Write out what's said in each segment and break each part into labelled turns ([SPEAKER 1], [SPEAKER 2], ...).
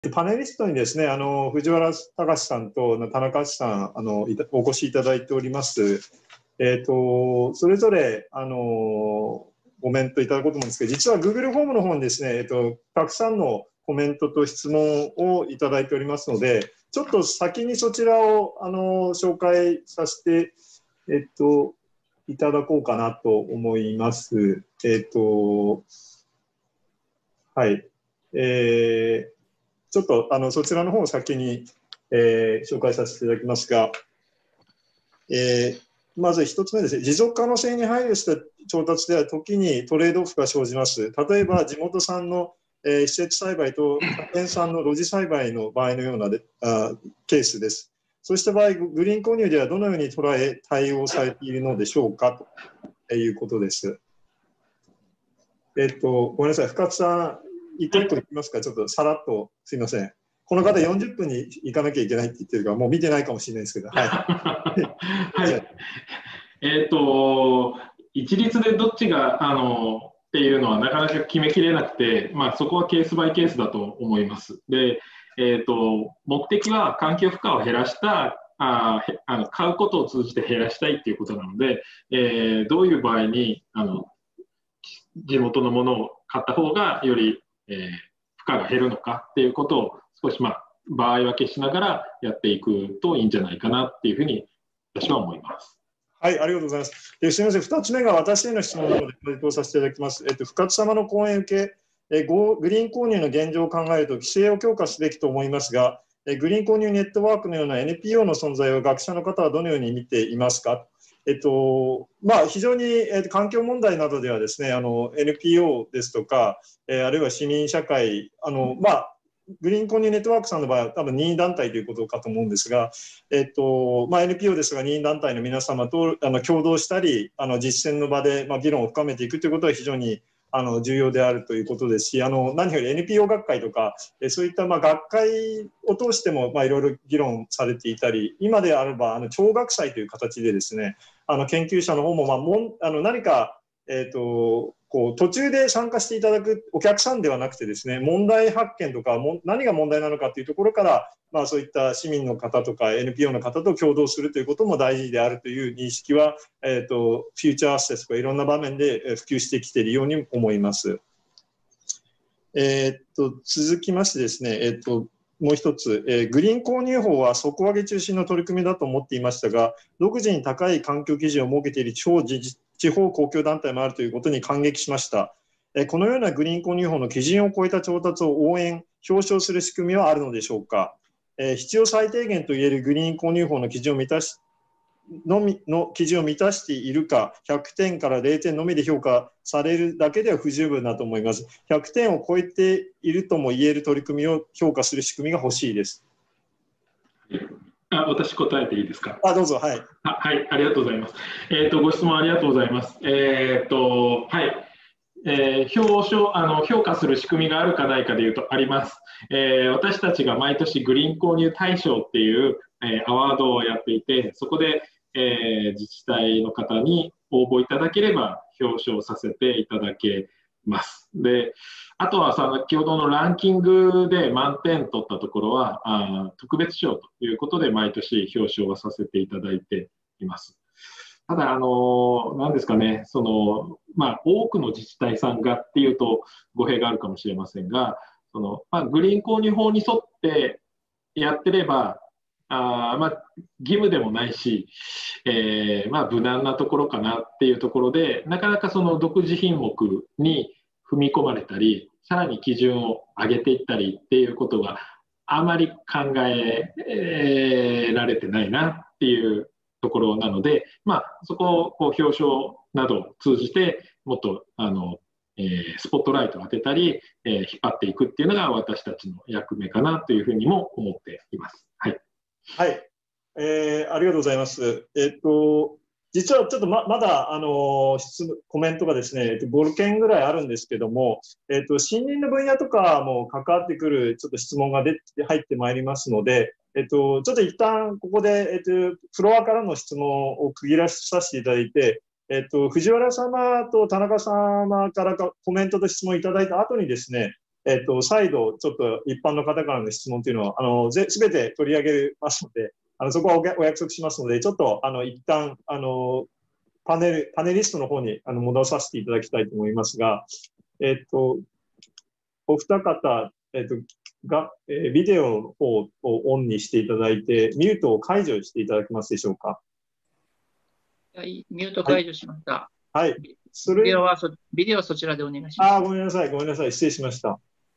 [SPEAKER 1] パネリストにですね、藤原隆さんと田中さん、お越しいただいております。それぞれ、コメントいただこうと思うんですけど、実は Google フォームの方にですね、たくさんのコメントと質問をいただいておりますので、ちょっと先にそちらを、紹介させて、いただこうかなと思います。はい。ちょっとそちらの方を先に、紹介させていただきますが、まず1つ目ですね、持続可能性に配慮した調達では時にトレードオフが生じます。例えば地元産の、施設栽培と家庭産の露地栽培の場合のようなケースです。そうした場合、グリーン購入ではどのように捉え対応されているのでしょうかということです。ごめんなさい、深津さん、一個一個いきますか、ちょっとさらっとすみません。この方40分に行かなきゃいけないって言ってるから、もう見てないかもしれないですけど、はい。
[SPEAKER 2] はい。一律でどっちが、っていうのはなかなか決めきれなくて、まあ、そこはケースバイケースだと思います。で、目的は環境負荷を減らした買うことを通じて減らしたいっていうことなので、どういう場合に地元のものを買った方がより、負荷が減るのかっていうことを少し、場合分けしながらやっていくといいんじゃないかなっていうふうに私は思います。
[SPEAKER 1] はい、ありがとうございます。すみません、2つ目が私への質問なので回答させていただきます。深津様の講演を受け、グリーン購入の現状を考えると規制を強化すべきと思いますが、グリーン購入ネットワークのような NPO の存在を学者の方はどのように見ていますか。非常に、環境問題などではですね、NPO ですとか、あるいは市民社会、グリーン購入ネットワークさんの場合は多分任意団体ということかと思うんですが、NPO ですが任意団体の皆様と共同したり実践の場で議論を深めていくということは非常に重要であるということですし、何より NPO 学会とかそういった学会を通してもいろいろ議論されていたり、今であれば聴学祭という形でですね、研究者の方も何か途中で参加していただくお客さんではなくてですね、問題発見とか何が問題なのかというところから、そういった市民の方とか NPO の方と共同するということも大事であるという認識は、フューチャーアセスとかいろんな場面で普及してきているように思います。続きましてですね、もう一つ、グリーン購入法は底上げ中心の取り組みだと思っていましたが、独自に高い環境基準を設けている地方公共団体もあるということに感激しました。このようなグリーン購入法の基準を超えた調達を応援、表彰する仕組みはあるのでしょうか。必要最低限といえるグリーン購入法の基準を満たしているか、100点から0点のみで評価されるだけでは不十分だと思います。100点を超えているとも言える取り組みを評価する仕組みが欲しいです。
[SPEAKER 2] 私答えていいですか。
[SPEAKER 1] どうぞ。はい。
[SPEAKER 2] はい、ありがとうございます。ご質問ありがとうございます。はい。評価する仕組みがあるかないかでいうとあります。私たちが毎年グリーン購入大賞っていう、アワードをやっていて、そこで、自治体の方に応募いただければ表彰させていただけます。で、あとは先ほどのランキングで満点取ったところは特別賞ということで毎年表彰はさせていただいています。ただ、なんですかね、多くの自治体さんがっていうと語弊があるかもしれませんが、グリーン購入法に沿ってやってれば、義務でもないし、無難なところかなっていうところで、なかなかその独自品目に踏み込まれたり、さらに基準を上げていったりっていうことがあまり考えられてないなっていうところなので、そこを表彰などを通じてもっとスポットライトを当てたり、引っ張っていくっていうのが私たちの役目かなというふうにも思っています。はい。
[SPEAKER 1] はい、ありがとうございます。実はちょっとまだコメントがですね、5件ぐらいあるんですけども、森林の分野とかも関わってくるちょっと質問が入ってまいりますので、ちょっと一旦ここで、フロアからの質問を区切らさせていただいて、藤原様と田中様からコメントと質問いただいた後にですね、 再度、ちょっと一般の方からの質問というのは、すべて取り上げますので、そこはお約束しますので、ちょっと一旦パネリストの方に戻させていただきたいと思いますが、お二方、ビデオの方をオンにしていただいて、ミュートを解除していただけますでしょうか。
[SPEAKER 3] はい、ミュート解除しました。
[SPEAKER 1] はい。
[SPEAKER 3] ビデオはそちらでお願いします。
[SPEAKER 1] ごめんなさい、ごめんなさい、失礼しました。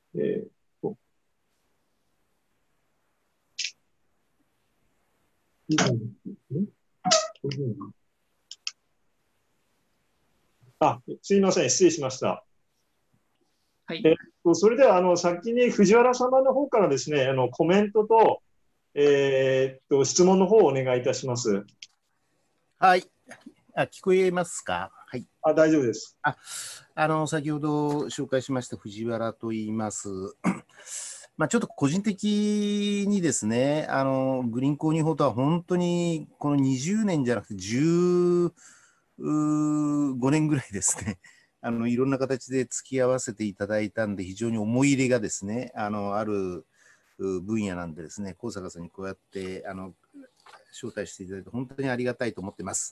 [SPEAKER 1] すいません、失礼しました。
[SPEAKER 3] はい。
[SPEAKER 1] それでは先に藤原様の方からですね、コメントと、質問の方をお願いいたします。
[SPEAKER 4] はい。聞こえますか？はい。
[SPEAKER 1] 大丈夫です。
[SPEAKER 4] 先ほど紹介しました藤原と言います。ちょっと個人的にですね、グリーン購入法とは本当にこの20年じゃなくて15年ぐらいですね、いろんな形で付き合わせていただいたんで、非常に思い入れがですね、ある分野なんでですね、高坂さんにこうやって招待していただいて、本当にありがたいと思ってます。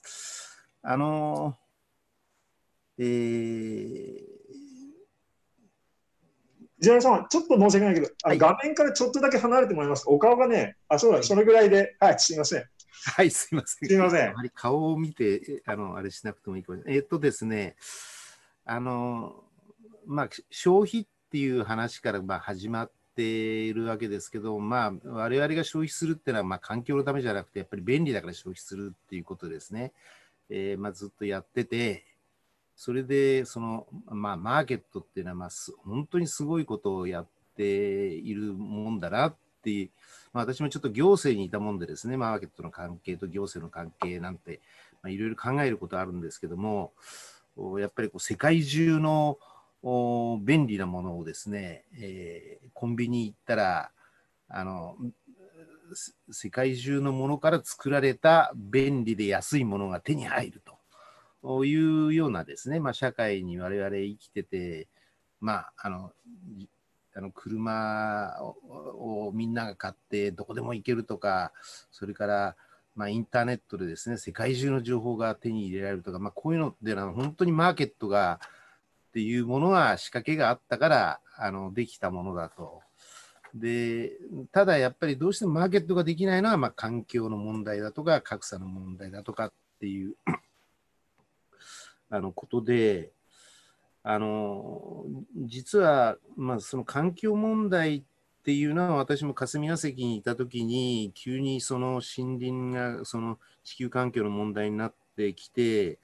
[SPEAKER 1] 藤原さん、ちょっと申し訳ないけど、はい、画面からちょっとだけ離れてもらいますか。お顔がね、そうだ、それぐらいで、はい、すいません。
[SPEAKER 4] はい、すいません。
[SPEAKER 1] すいません。
[SPEAKER 4] あまり顔を見て、あれしなくてもいいかもしれない。ですね、消費っていう話から始まっているわけですけど、我々が消費するっていうのは、環境のためじゃなくて、やっぱり便利だから消費するっていうことですね。ずっとやってて、それで、マーケットっていうのは、本当にすごいことをやっているもんだなっていう、私もちょっと行政にいたもんでですね、マーケットの関係と行政の関係なんて、いろいろ考えることあるんですけども、やっぱり世界中の便利なものをですね、コンビニ行ったら、世界中のものから作られた便利で安いものが手に入ると。いうようなですね、社会に我々生きてて、車をみんなが買ってどこでも行けるとか、それからインターネットでですね、世界中の情報が手に入れられるとか、こういうのっていうのは本当にマーケットがっていうものが仕掛けがあったからできたものだと。で、ただやっぱりどうしてもマーケットができないのは環境の問題だとか格差の問題だとかっていうことで、実は、その環境問題っていうのは、私も霞が関にいたときに、急にその森林がその地球環境の問題になってきて、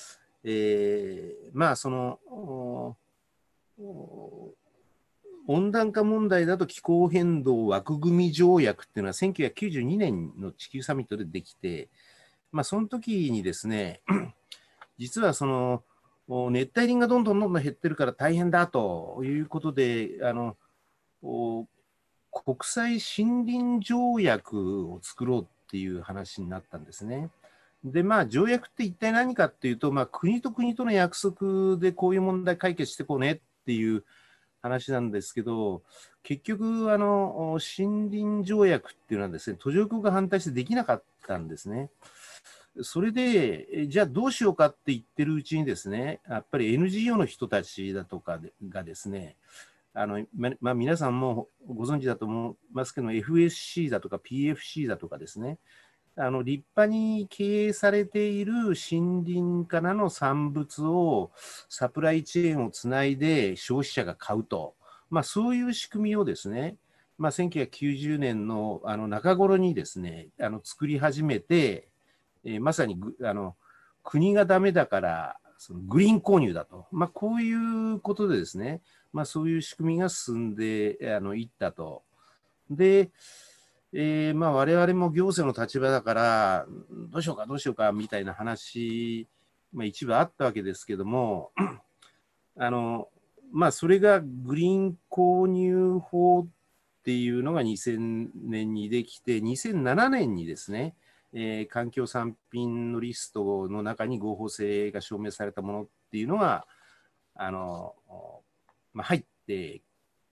[SPEAKER 4] 温暖化問題だと気候変動枠組み条約っていうのは1992年の地球サミットでできて、その時にですね、実はその熱帯林がどんどん減ってるから大変だということで、国際森林条約を作ろうっていう話になったんですね。で、条約って一体何かっていうと、国と国との約束でこういう問題解決してこうねっていう話なんですけど、結局、森林条約っていうのはですね、途上国が反対してできなかったんですね。それで、じゃあどうしようかって言ってるうちにですね、やっぱり NGO の人たちだとかがですね、皆さんもご存知だと思いますけど、FSC だとか PFC だとかですね、立派に経営されている森林からの産物をサプライチェーンをつないで消費者が買うと、そういう仕組みをですね、1990年の中頃にですね、作り始めて、まさに国がダメだからそのグリーン購入だと、こういうことでですね、そういう仕組みが進んでいったと。で、我々も行政の立場だからどうしようかみたいな話、一部あったわけですけども、それがグリーン購入法っていうのが2000年にできて、2007年にですね、環境産品のリストの中に合法性が証明されたものっていうのが入って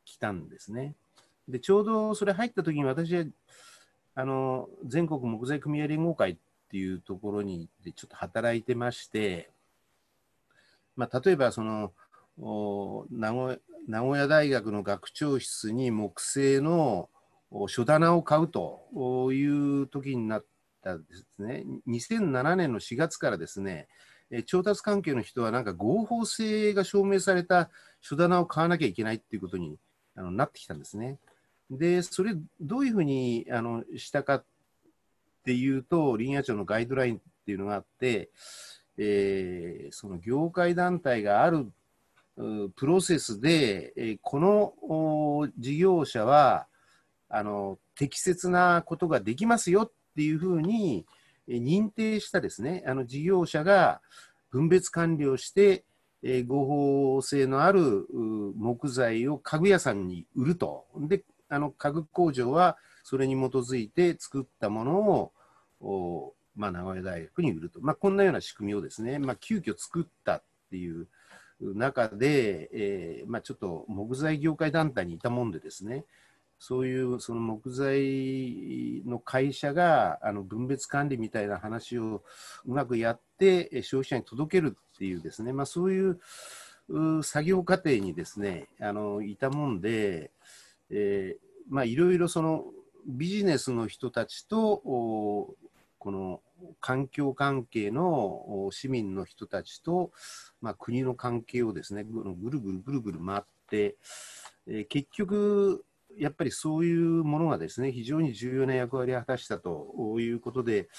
[SPEAKER 4] 来たんですね。で、ちょうどそれ入った時に私は全国木材組合連合会っていうところにちょっと働いてまして、まあ、例えば名古屋大学の学長室に木製の書棚を買うという時になったですね。2007年の4月からですね、調達関係の人はなんか合法性が証明された書棚を買わなきゃいけないっていうことになってきたんですね。で、それどういうふうにしたかっていうと、林野庁のガイドラインっていうのがあって、その業界団体があるプロセスで、この事業者は適切なことができますよっていうふうに認定したですね、事業者が分別管理をして、合法性のある木材を家具屋さんに売ると。で、家具工場はそれに基づいて作ったものを名古屋大学に売ると。こんなような仕組みをですね、急遽作ったっていう中で、ちょっと木材業界団体にいたもんでですね、そういうその木材の会社が分別管理みたいな話をうまくやって消費者に届けるっていうですね、そういう作業過程にですね、いたもんで、いろいろそのビジネスの人たちとこの環境関係の市民の人たちと、国の関係をですね、ぐるぐる回って、結局やっぱりそういうものがですね、非常に重要な役割を果たしたということで、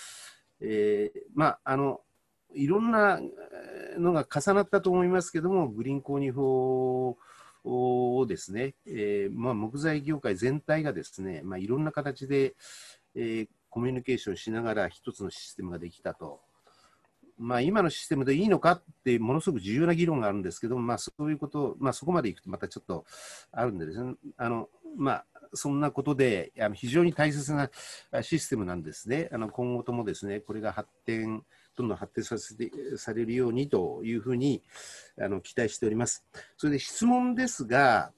[SPEAKER 4] いろんなのが重なったと思いますけども、グリーン購入法をですね、木材業界全体がですね、いろんな形で、コミュニケーションしながら一つのシステムができたと。今のシステムでいいのかってものすごく重要な議論があるんですけども、そういうこと、そこまでいくとまたちょっとあるんでですね、そんなことで非常に大切なシステムなんですね。今後ともですね、これがどんどん発展されるようにというふうに期待しております。それで質問ですが、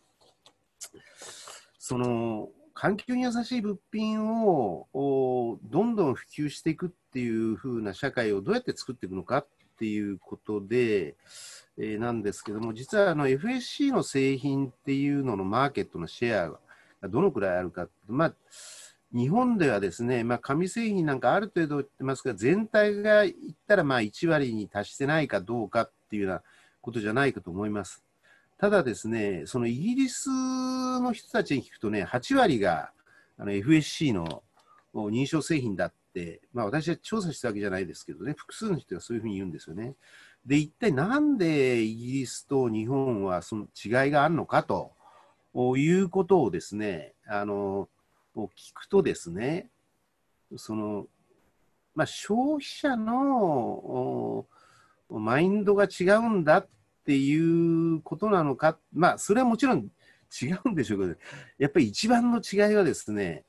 [SPEAKER 4] 環境に優しい物品をどんどん普及していくっていう風な社会をどうやって作っていくのかっていうことで、なんですけども、実はFSC の製品っていうののマーケットのシェアがどのくらいあるかって、日本ではですね、紙製品なんかある程度言ってますが、全体が言ったら1割に達してないかどうかっていうようなことじゃないかと思います。ただですね、そのイギリスの人たちに聞くとね、8割がFSC の認証製品だって、私は調査したわけじゃないですけどね、複数の人がそういうふうに言うんですよね。で、一体なんでイギリスと日本はその違いがあるのかということをですね、聞くとですね、消費者のマインドが違うんだっていうことなのか、それはもちろん違うんでしょうけど、やっぱり一番の違いはですね、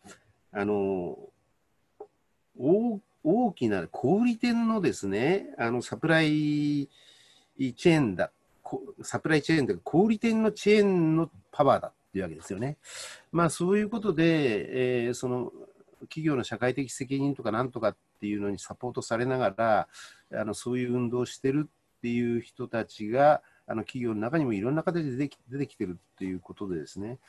[SPEAKER 4] 大きな小売店のですね、サプライチェーンだ、サプライチェーンというか、小売店のチェーンのパワーだっていうわけですよね。そういうことで、企業の社会的責任とかなんとかっていうのにサポートされながら、そういう運動をしてるっていう人たちが、企業の中にもいろんな形で出てきてるっていうことでですね、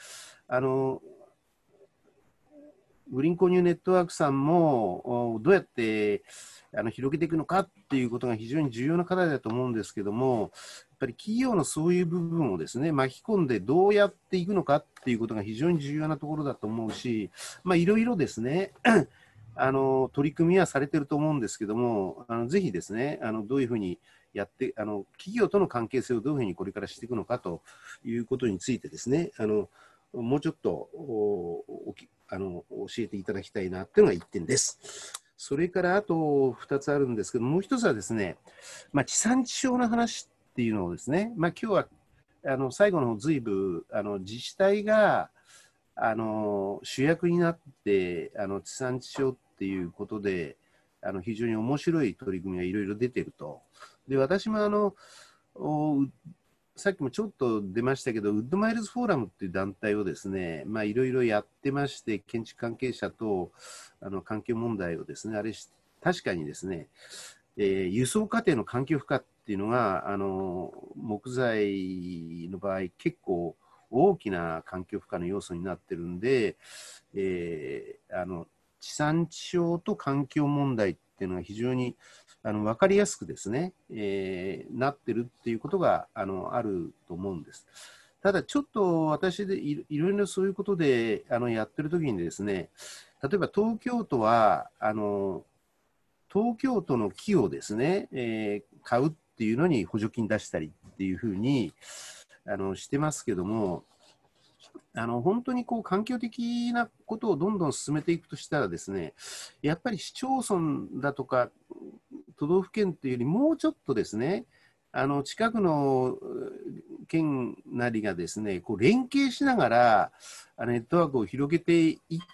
[SPEAKER 4] グリーン購入ネットワークさんもどうやって広げていくのかっていうことが非常に重要な課題だと思うんですけども、やっぱり企業のそういう部分をですね、巻き込んでどうやっていくのかっていうことが非常に重要なところだと思うし、いろいろですね、取り組みはされていると思うんですけども、ぜひですね、どういうふうにやって、企業との関係性をどういうふうにこれからしていくのかということについてですね、もうちょっと教えていただきたいなというのが1点です。それからあと2つあるんですけど、もう1つはですね、地産地消の話っていうのをですね、今日は最後の方随分自治体が主役になって地産地消っていうことで非常に面白い取り組みがいろいろ出てると。で、私もさっきもちょっと出ましたけど、ウッドマイルズフォーラムっていう団体をですね、いろいろやってまして、建築関係者と環境問題をですね、確かにですね、輸送過程の環境負荷っていうのが、木材の場合、結構大きな環境負荷の要素になってるんで、地産地消と環境問題っていうのが非常に分かりやすくですね、なってるっていうことがあると思うんです。ただちょっと私でいろいろそういうことでやってるときにですね、例えば東京都は東京都の木をですね、買うっていうのに補助金出したりっていうふうにしてますけども、本当にこう環境的なことをどんどん進めていくとしたらですね、やっぱり市町村だとか都道府県というよりもうちょっとですね、近くの県なりがですね、こう連携しながらネットワークを広げていって、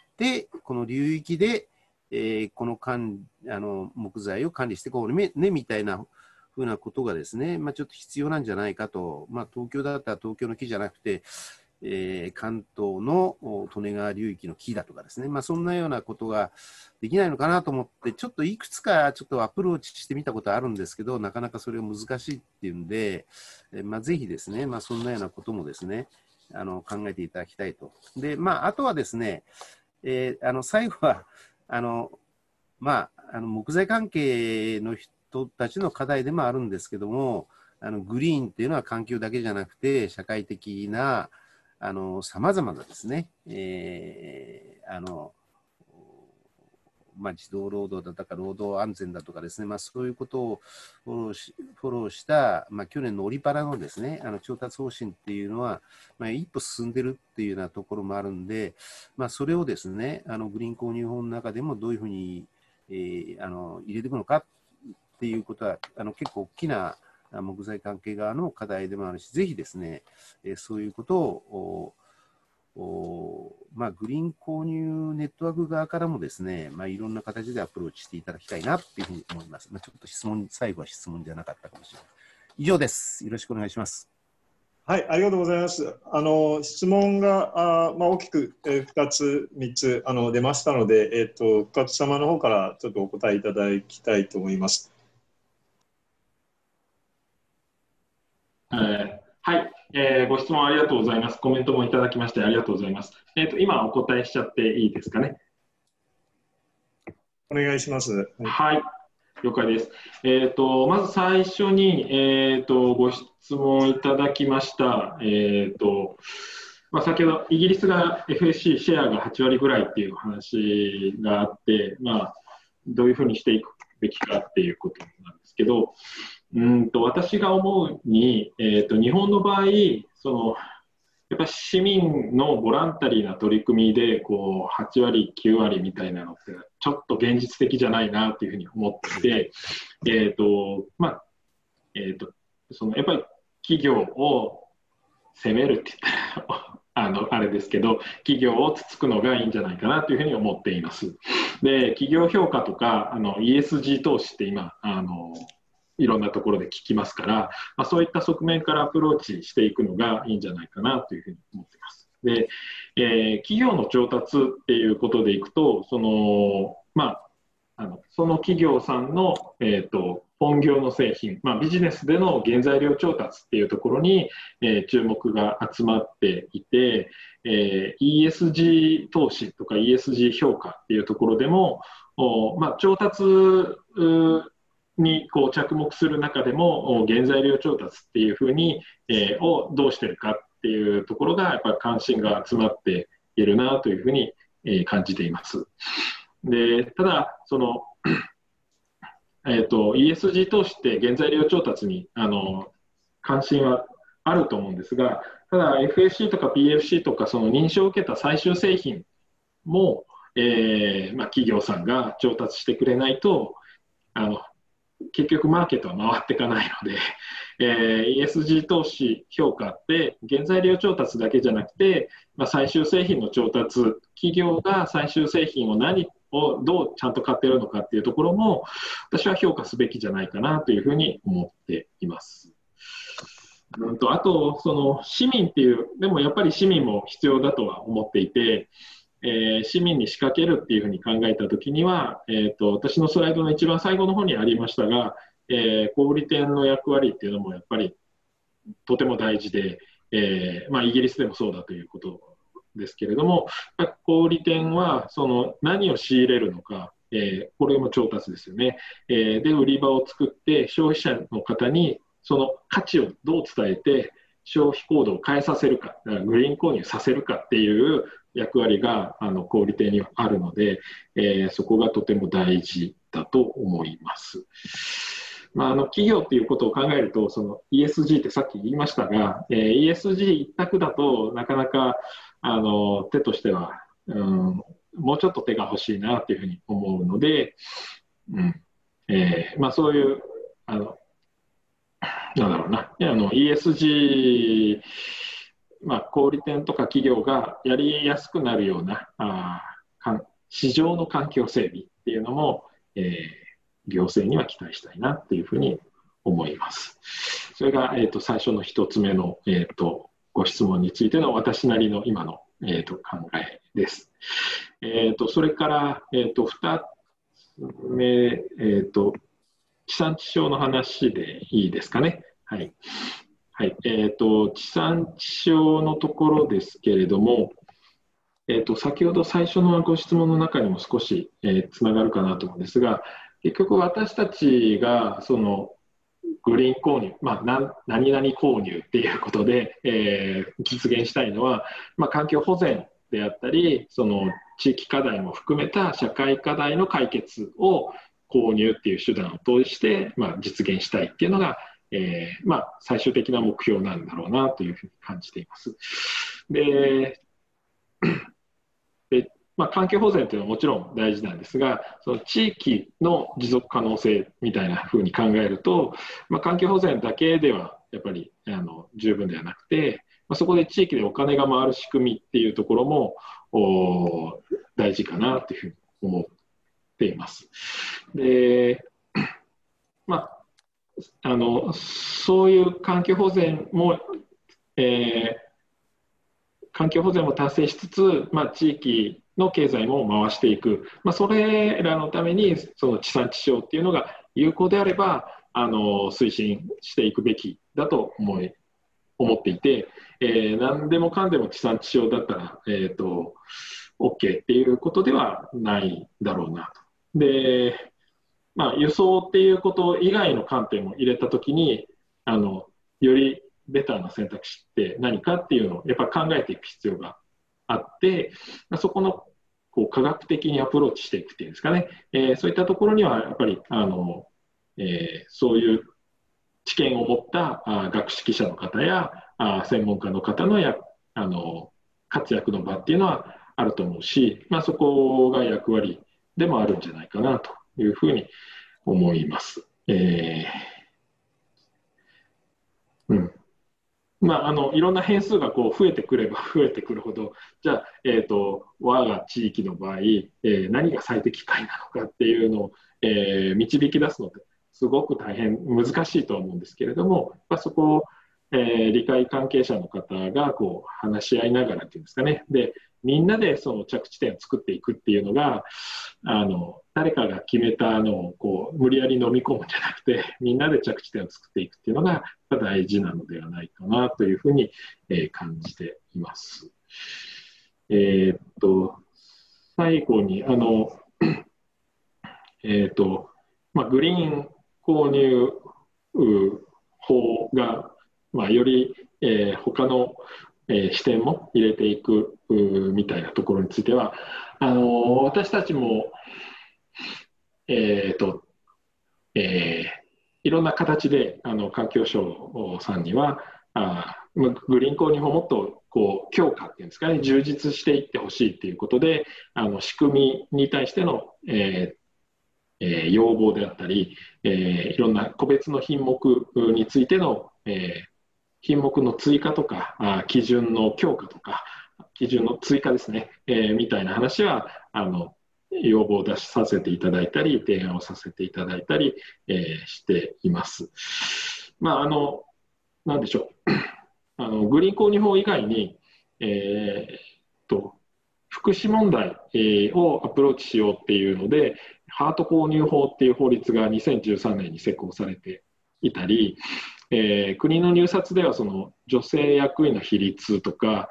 [SPEAKER 4] この流域で、この木材を管理していこうねみたいなふうなことがですね、ちょっと必要なんじゃないかと、東京だったら東京の木じゃなくて、関東の利根川流域の木だとかですね、そんなようなことができないのかなと思って、ちょっといくつかちょっとアプローチしてみたことあるんですけど、なかなかそれが難しいっていうんで、ぜひですね、そんなようなこともですね、考えていただきたいと。で、あとはですね、最後は、木材関係の人たちの課題でもあるんですけども、グリーンっていうのは環境だけじゃなくて、社会的なさまざまなですね、児童労働だとか労働安全だとかですね、そういうことをフォローした、去年のオリパラのですね、調達方針っていうのは、一歩進んでるっていうようなところもあるんで、それをですね、グリーン購入法の中でもどういうふうに、入れていくのかっていうことは、結構大きな木材関係側の課題でもあるし、ぜひですね、そういうことをグリーン購入ネットワーク側からもですね、いろんな形でアプローチしていただきたいなというふうに思います。ちょっと最後は質問じゃなかったかもしれない。以上です。よろしくお願いします。
[SPEAKER 1] はい、ありがとうございます。質問が大きく2つ、3つ出ましたので、深津様の方からちょっとお答えいただきたいと思います。
[SPEAKER 2] はい、ご質問ありがとうございます。コメントもいただきましてありがとうございます。今お答えしちゃっていいですかね。
[SPEAKER 1] お願いします。
[SPEAKER 2] はい、了解です。まず最初に、ご質問いただきました。先ほどイギリスが FSC シェアが8割ぐらいっていう話があって、どういうふうにしていくべきかっていうことなんですけど、私が思うに、日本の場合、やっぱり市民のボランタリーな取り組みで8割、9割みたいなのってちょっと現実的じゃないなというふうに思っていて、やっぱり企業を責めるって言ったらあれですけど、企業をつつくのがいいんじゃないかなというふうに思っています。で、企業評価とかESG 投資って今いろんなところで聞きますから、そういった側面からアプローチしていくのがいいんじゃないかなというふうに思っています。で、企業の調達っていうことでいくと、その企業さんの、本業の製品、ビジネスでの原材料調達っていうところに、注目が集まっていて、ESG 投資とか ESG 評価っていうところでも、調達に着目する中でも原材料調達っていうふうに、をどうしてるかっていうところがやっぱり関心が集まっているなというふうに、感じています。で、ただESG 投資って原材料調達に関心はあると思うんですが、ただ FSC とか PFC とかその認証を受けた最終製品も、企業さんが調達してくれないと結局マーケットは回っていかないので、ESG 投資評価って原材料調達だけじゃなくて、最終製品の調達、企業が最終製品をどうちゃんと買っているのかっていうところも私は評価すべきじゃないかなというふうに思っています。 あと、その市民っていう、でもやっぱり市民も必要だとは思っていて、市民に仕掛けるっていうふうに考えたときには、私のスライドの一番最後の方にありましたが、小売店の役割っていうのもやっぱりとても大事で、イギリスでもそうだということですけれども、小売店はその何を仕入れるのか、これも調達ですよね、で売り場を作って消費者の方にその価値をどう伝えて消費行動を変えさせるか、グリーン購入させるかっていう役割が小売店にはあるので、そこがとても大事だと思います。企業ということを考えると、その ESG ってさっき言いましたが、ESG 一択だとなかなか手としては、もうちょっと手が欲しいなというふうに思うので、そういうなんだろうな、ESG、小売店とか企業がやりやすくなるような市場の環境整備っていうのも、行政には期待したいなっていうふうに思います。それが、最初の一つ目の、ご質問についての私なりの今の、考えです。それから、2つ目、地産地消の話でいいですかね。はい。はい。地産地消のところですけれども、先ほど最初のご質問の中にも少し、つながるかなと思うんですが、結局私たちがそのグリーン購入、何々購入っていうことで、実現したいのは、環境保全であったり、その地域課題も含めた社会課題の解決を購入っていう手段を通して、実現したいっていうのが、最終的な目標なんだろうなというふうに感じています。で環境保全というのはもちろん大事なんですが、その地域の持続可能性みたいなふうに考えると、環境保全だけではやっぱり十分ではなくて、そこで地域でお金が回る仕組みっていうところも大事かなというふうに思っています。で、そういう環境保全も、達成しつつ、地域の経済も回していく、それらのためにその地産地消っていうのが有効であれば推進していくべきだと思っていて、何でもかんでも地産地消だったら、OK っていうことではないだろうなと。で、輸送っていうこと以外の観点も入れたときによりベターな選択肢って何かっていうのをやっぱ考えていく必要があって、そこの科学的にアプローチしていくっていうんですかね、そういったところにはやっぱりそういう知見を持った学識者の方や専門家の方の活躍の場っていうのはあると思うし、そこが役割でもあるんじゃないかなというふうに思います。いろんな変数が増えてくれば増えてくるほど、じゃあ、我が地域の場合、何が最適解なのかっていうのを、導き出すのってすごく大変難しいと思うんですけれども、そこを、理解関係者の方が話し合いながらっていうんですかね、でみんなでその着地点を作っていくっていうのが誰かが決めたのを無理やり飲み込むんじゃなくて、みんなで着地点を作っていくっていうのが大事なのではないかなというふうに、感じています。最後にグリーン購入法が、より、他の、視点も入れていくみたいなところについては私たちも、いろんな形で環境省さんにはグリーン購入法をもっと強化っていうんですかね、充実していってほしいということで仕組みに対しての、要望であったり、いろんな個別の品目についての、品目の追加とか基準の強化とか基準の追加ですね、みたいな話は要望を出させていただいたり提案をさせていただいたり、しています。 なんでしょう、グリーン購入法以外に、福祉問題をアプローチしようっていうので、ハート購入法っていう法律が2013年に施行されていたり、国の入札ではその女性役員の比率とか、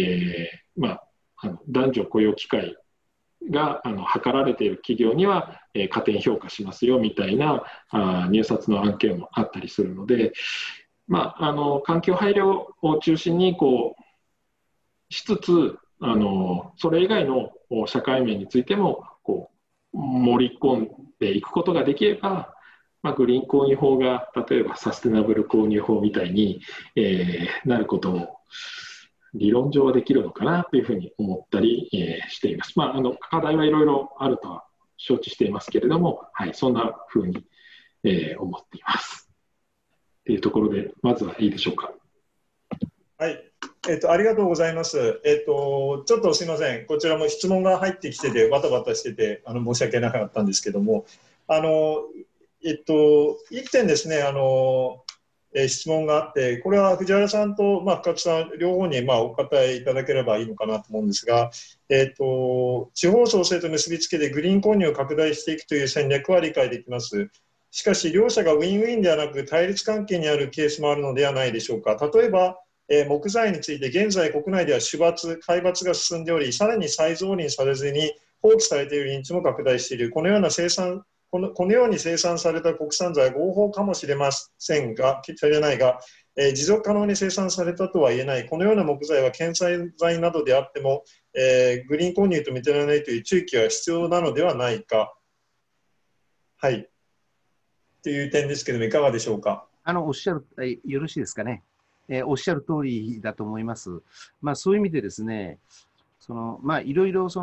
[SPEAKER 2] 男女雇用機会が図られている企業には、加点評価しますよみたいな入札の案件もあったりするので、環境配慮を中心にしつつ、それ以外の社会面についても盛り込んでいくことができれば、グリーン購入法が例えばサステナブル購入法みたいに、なることを理論上はできるのかなというふうに思ったり、しています。課題はいろいろあるとは承知していますけれども、そんなふうに、思っています。というところで、まずはいいでしょうか。
[SPEAKER 1] はい、ありがとうございます。ちょっとすみません、こちらも質問が入ってきてて、バタバタしてて、申し訳なかったんですけども、1点ですね、質問があって、これは藤原さんと、深津さん、両方にお答えいただければいいのかなと思うんですが、地方創生と結びつけてグリーン購入を拡大していくという戦略は理解できます。しかし、両者がウィンウィンではなく対立関係にあるケースもあるのではないでしょうか。例えば、木材について現在国内では皆伐が進んでおり、さらに再造林されずに放棄されている林地も拡大している。このように生産された国産材は合法かもしれませんが、持続可能に生産されたとは言えない。このような木材は建材材などであっても、グリーン購入と認められないという注意は必要なのではないか。はい。という点ですけれども、いかがでしょうか。
[SPEAKER 4] おっしゃる、よろしいですかね。おっしゃる通りだと思います。そういう意味でですね、いろいろ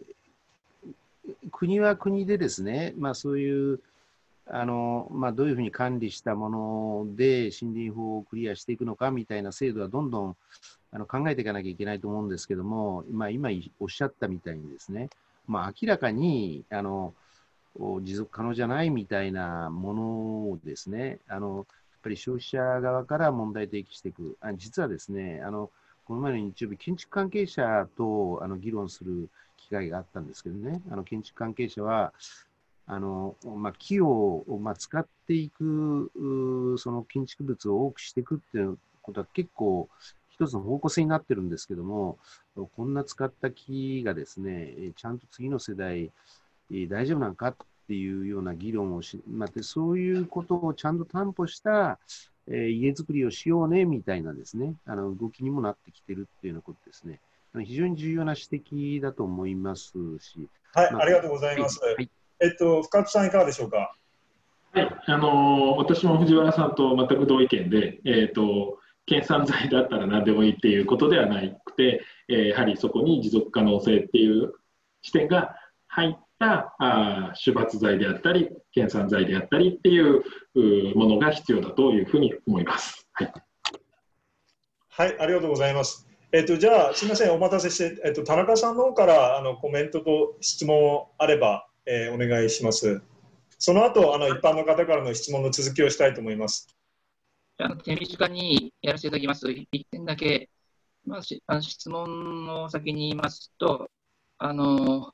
[SPEAKER 4] 国は国でですね、そういうどういうふうに管理したもので森林法をクリアしていくのかみたいな制度はどんどん考えていかなきゃいけないと思うんですけども、今おっしゃったみたいにですね、明らかに持続可能じゃないみたいなものをですね、やっぱり消費者側から問題提起していく。実はですね、この前の日曜日、建築関係者と議論する機会があったんですけどね、建築関係者は、木を、使っていく、その建築物を多くしていくっていうことは結構一つの方向性になってるんですけども、こんな使った木がですね、ちゃんと次の世代、大丈夫なのかっていうような議論をそういうことをちゃんと担保した、家づくりをしようねみたいなですね、動きにもなってきてるっていうようなことですね。非常に重要な指摘だと思いますし。
[SPEAKER 1] はい、ありがとうございます。はい、深津さんいかがでしょうか。
[SPEAKER 2] はい、私も藤原さんと全く同意見で、県産材だったら何でもいいっていうことではなくて、やはりそこに持続可能性っていう視点が入った主伐材であったり、県産材であったりっていうものが必要だというふうに思います。はい、
[SPEAKER 1] はい、ありがとうございます。じゃあ、すみません、お待たせして、田中さんの方からコメントと質問あれば、お願いします。その後、一般の方からの質問の続きをしたいと思います。
[SPEAKER 3] 手短にやらせていただきます。1点だけ、質問を先に言いますと、今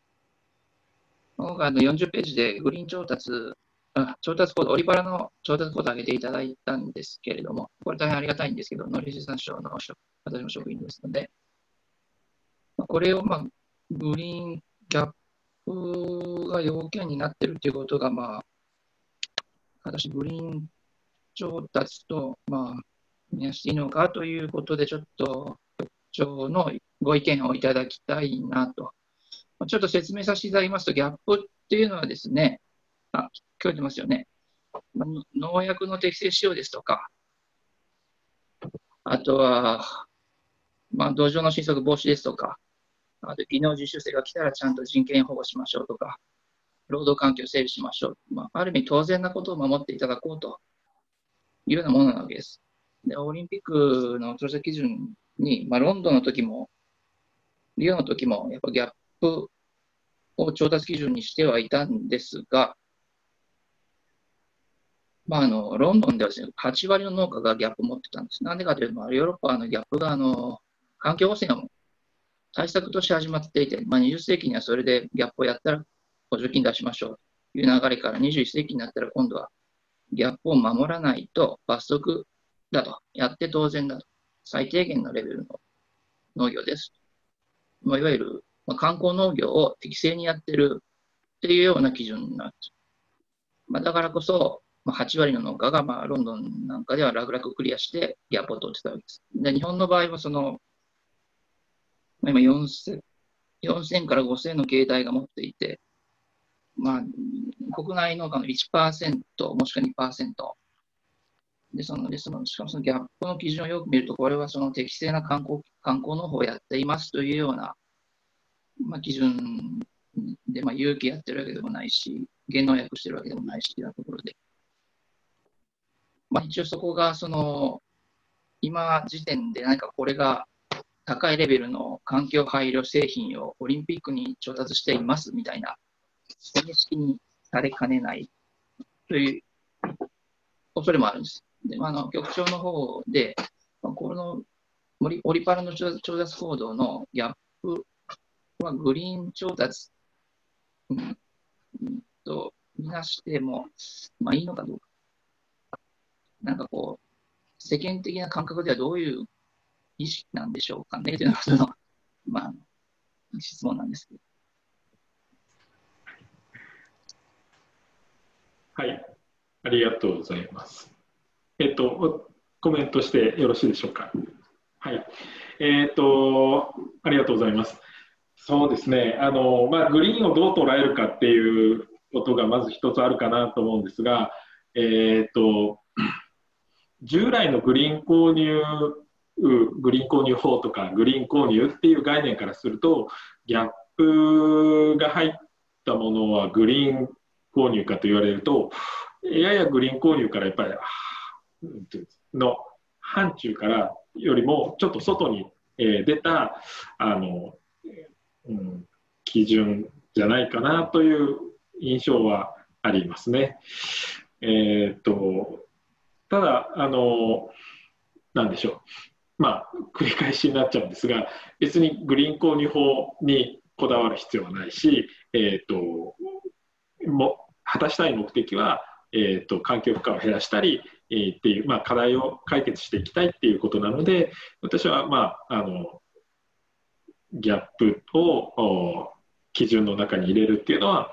[SPEAKER 3] 回40ページでグリーン調達コード、オリパラの調達コードを上げていただいたんですけれども、これ大変ありがたいんですけど、農林水産省の私も職員ですので、これをグリーンギャップが要件になっているということが、私、グリーン調達と、見なしていいのかということで、ちょっと局長のご意見をいただきたいなと。ちょっと説明させていただきますと、ギャップっていうのはですね、聞こえてますよね。農薬の適正使用ですとか、あとは、土壌の侵食防止ですとか、あと技能実習生が来たらちゃんと人権保護しましょうとか、労働環境を整備しましょう。ある意味当然なことを守っていただこうというようなものなわけです。で、オリンピックの調査基準に、ロンドンの時も、リオの時も、やっぱギャップを調達基準にしてはいたんですが、 ロンドンではですね、8割の農家がギャップを持ってたんです。なんでかというと、ヨーロッパのギャップが環境汚染を対策として始まっていて、20世紀にはそれでギャップをやったら補助金出しましょうという流れから、21世紀になったら今度はギャップを守らないと罰則だと、やって当然だと、最低限のレベルの農業です。いわゆる観光農業を適正にやってるっていうような基準なんです。だからこそ、8割の農家がロンドンなんかでは楽々クリアしてギャップを取ってたわけです。で、日本の場合は今4000から5000の形態が持っていて、国内農家の 1% もしくは 2%。で、しかもそのギャップの基準をよく見ると、これはその適正な観光農法をやっていますというような、基準で、有機やってるわけでもないし、減農薬してるわけでもないしというところで、一応そこが今時点で何かこれが高いレベルの環境配慮製品をオリンピックに調達していますみたいな認識にされかねないという恐れもあるんです。で、局長の方で、このオリパラの調達行動のギャップはグリーン調達とみなしても、いいのかどうか。世間的な感覚ではどういう意識なんでしょうかねということの、質問なんですけど。
[SPEAKER 2] はい、ありがとうございます。コメントしてよろしいでしょうか。はい。ありがとうございます。そうですね。グリーンをどう捉えるかっていうことがまず一つあるかなと思うんですが、従来のグリーン購入法とかグリーン購入っていう概念からすると、ギャップが入ったものはグリーン購入かと言われると、ややグリーン購入からやっぱりの範疇からよりもちょっと外に出た基準じゃないかなという印象はありますね。ただなんでしょう、繰り返しになっちゃうんですが、別にグリーン購入法にこだわる必要はないし、果たしたい目的は、環境負荷を減らしたり、っていう、課題を解決していきたいっていうことなので、私は、ギャップを基準の中に入れるっていうのは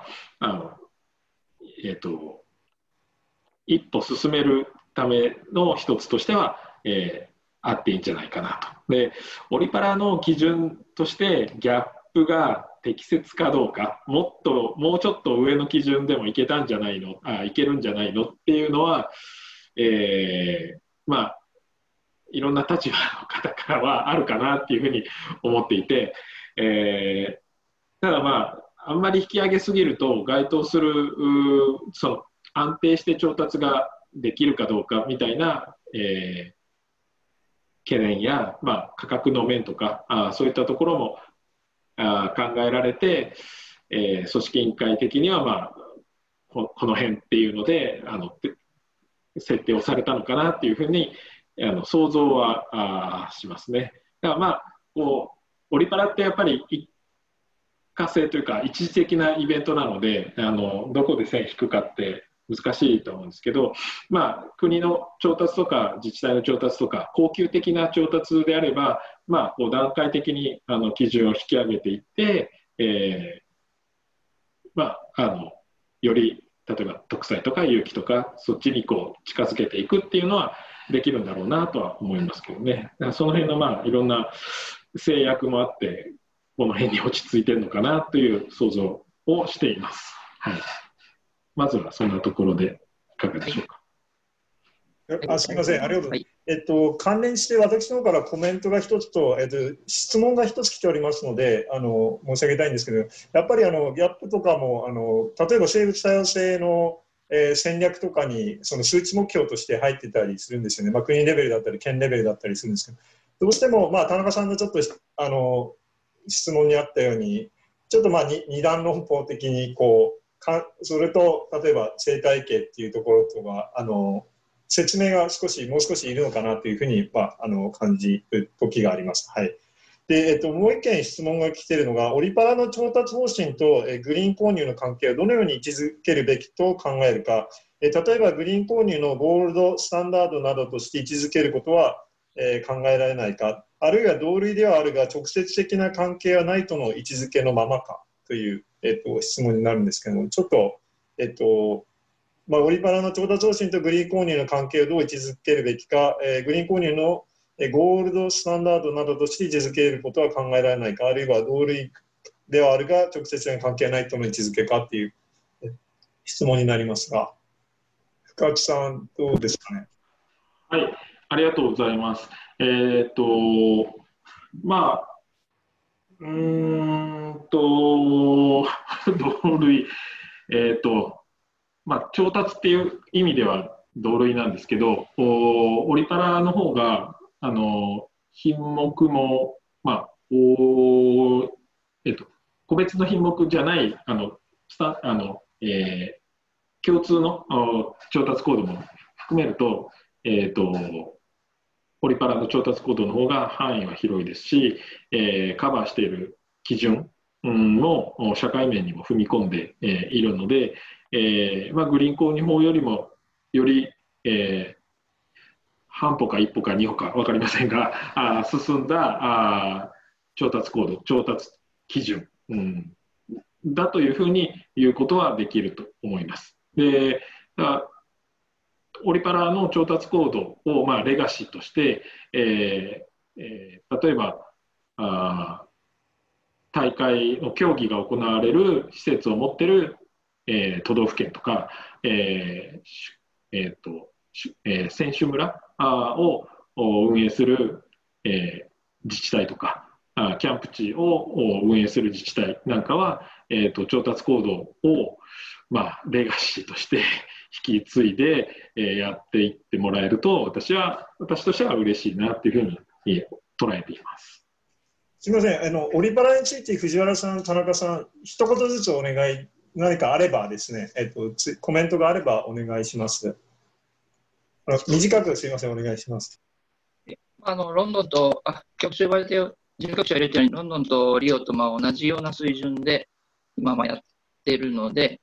[SPEAKER 2] 一歩進めるための一つとしては、あっていいんじゃないかなと。で、オリパラの基準としてギャップが適切かどうか、もうちょっと上の基準でもいけたんじゃないの、いけるんじゃないのっていうのは、いろんな立場の方からはあるかなっていうふうに思っていて、ただあんまり引き上げすぎると該当するその安定して調達ができるかどうかみたいな、懸念や、価格の面とかそういったところも考えられて、組織委員会的には、この辺っていうので設定をされたのかなっていうふうに想像はしますね。だからオリパラってやっぱり一過性というか一時的なイベントなのでどこで線引くかって難しいと思うんですけど、国の調達とか自治体の調達とか恒久的な調達であれば、段階的に基準を引き上げていって、より例えば特産とか有機とかそっちに近づけていくっていうのはできるんだろうなとは思いますけどね。その辺のいろんな制約もあってこの辺に落ち着いてるのかなという想像をしています。はい、まずはそんなところでいかがでしょうか。
[SPEAKER 1] すみません、ありがとうございます。関連して私の方からコメントが一つと、質問が一つ来ておりますので申し上げたいんですけど、やっぱりギャップとかも例えば生物多様性の、戦略とかにその数値目標として入ってたりするんですよね。国レベルだったり県レベルだったりするんですけど、どうしても、田中さんのちょっと質問にあったようにちょっと二段論法的にそれと例えば生態系っていうところとか説明がもう少しいるのかなというふうに、感じる時があります。はい。で、もう一件質問が来ているのが、オリパラの調達方針とグリーン購入の関係をどのように位置づけるべきと考えるか、例えばグリーン購入のゴールドスタンダードなどとして位置づけることは、考えられないか、あるいは同類ではあるが直接的な関係はないとの位置づけのままかという、質問になるんですけども、ちょっと、オリパラの調達方針とグリーン購入の関係をどう位置づけるべきか、グリーン購入のゴールドスタンダードなどとして位置づけることは考えられないか、あるいは同類ではあるが直接的な関係はないとの位置づけかという質問になりますが、深津さん、どうですかね。
[SPEAKER 2] はい、ありがとうございます。同類、調達っていう意味では同類なんですけど、オリパラの方が品目も、個別の品目じゃない共通の調達コードも含めると、オリパラの調達コードの方が範囲は広いですし、カバーしている基準も社会面にも踏み込んでいるので、グリーン購入法よりもより、半歩か一歩か二歩か分かりませんが進んだ調達コード、調達基準、だというふうに言うことはできると思います。で、オリパラの調達コードをレガシーとして、例えば大会の競技が行われる施設を持っている、都道府県とか、選手村を運営する、自治体とかキャンプ地を運営する自治体なんかは、調達コードを、レガシーとして引き継いで、やっていってもらえると私としては嬉しいなというふうに捉えています。
[SPEAKER 1] すみません、オリパラについて藤原さん、田中さん、一言ずつお願い、何かあればですね、コメントがあればお願いします。短くすみません、お願いします。
[SPEAKER 3] ロンドンと、局長言われて、事務局長が言われたように、ロンドンとリオと同じような水準で今やってるので、